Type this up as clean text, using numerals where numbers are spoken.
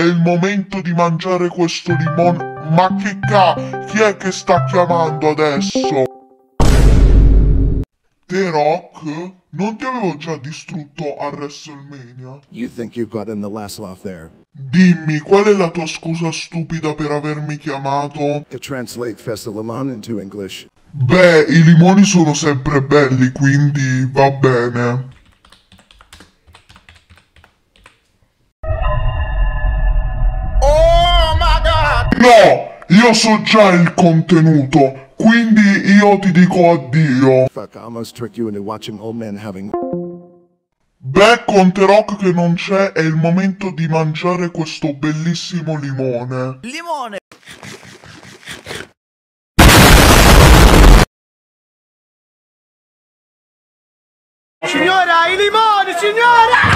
il momento di mangiare questo limone. Ma che chi è che sta chiamando adesso? Però, non ti avevo già distrutto a WrestleMania? You think you got in the last laugh there? Dimmi, qual è la tua scusa stupida per avermi chiamato? To translate festa limone into English. Beh, i limoni sono sempre belli, quindi va bene. Oh my God! No, io so già il contenuto, quindi io ti dico addio. Fuck, I almost tricked you into watching old men having... Beh, con The Rock che non c'è, è il momento di mangiare questo bellissimo limone. Limone! Signora, i limoni, signora!